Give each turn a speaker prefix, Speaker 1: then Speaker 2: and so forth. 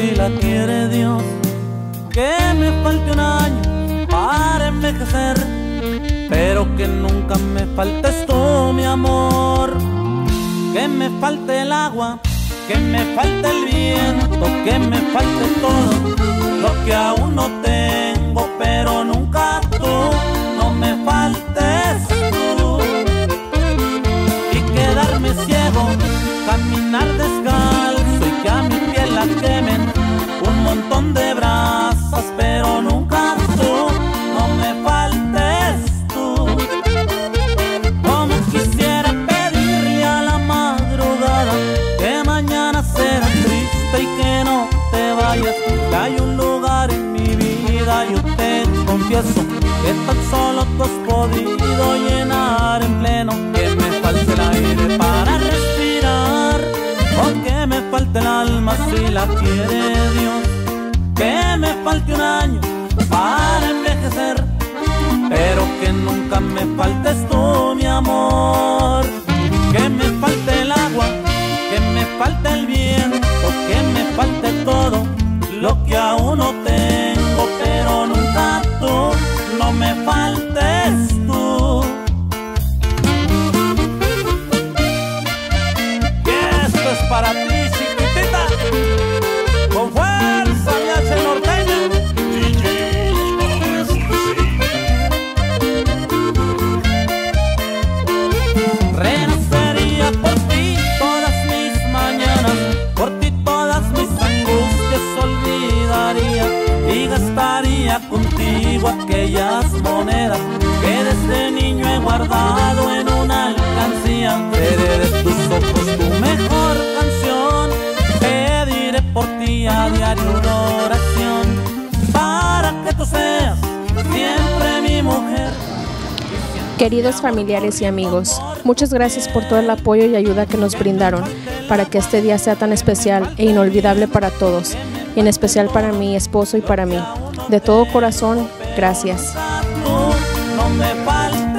Speaker 1: si la quiere Dios. Que me falte un año para envejecer, pero que nunca me faltes tú, mi amor. Que me falte el agua, que me falte el viento, que me falte todo lo que aún no tengo, pero nunca tú, no me faltes tú. Y quedarme ciego, caminar descalzo y que a mi piel la quemen un montón de brasas, pero nunca tú, no me faltes tú. Como quisiera pedirle a la madrugada que mañana será triste y que no te vayas, que hay un lugar en mi vida, yo te confieso, que tan solo tú has podido llenar en pleno. Que me falte el aire para respirar, o que me falte el alma si la quiere Dios. Que me falte un año para envejecer, pero que nunca me faltes tú, mi amor. Que me falte el agua, que me falte el viento, que me falte todo lo que aún no tengo, pero nunca tú, no me faltes tú. Y esto es para ti, chiquitita, con fuerza, mi H norteña. Renacería por ti todas mis mañanas, por ti todas mis angustias olvidaría, y gastaría contigo aquellas monedas que desde niño he guardado en una alcancía. Seré de tus ojos tu mejor canción, pediré por ti a diario una oración, para que tú seas siempre mi mujer.
Speaker 2: Queridos familiares y amigos, muchas gracias por todo el apoyo y ayuda que nos brindaron para que este día sea tan especial e inolvidable para todos, y en especial para mi esposo y para mí. De todo corazón, gracias.
Speaker 1: No me falta